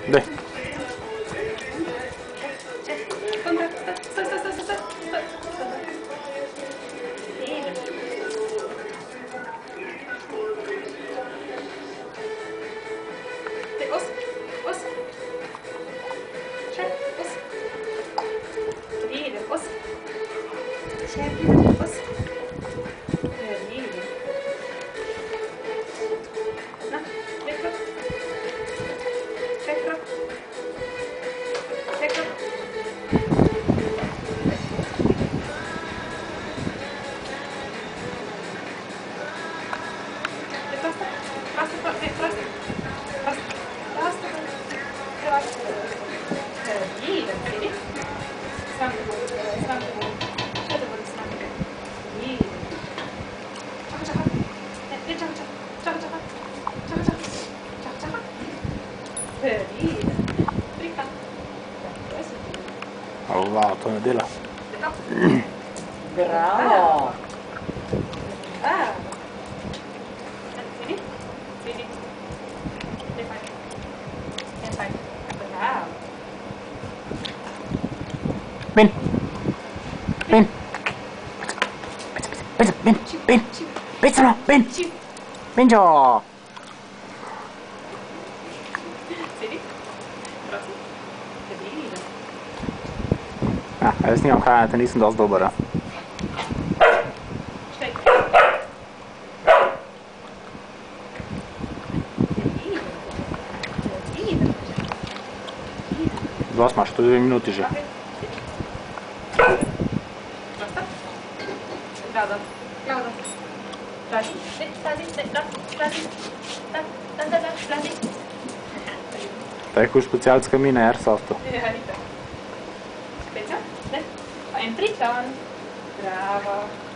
Daj. Kontra, staj. Os. Še, os. Vidim, os. Še, os. Vidim. Na, vekro. Vekro. Vekro. Oh, wow, to ne dela. Bravo! Vidi. Ne fai. Bravo. Ben. Ben. Ben. Ben. Pezzalo, Ben. Benjo. Vidi? Prosim. Vidi. Jaz nimam hraniti, nisem dosti dober. Štaj. Dosti imaš, to je 2 minuti že. Prosto. Bravo. Plazi. To je huž specialc kamine Airsoftu. Ja, vidite. Spezio? Ne? En triton. Bravo.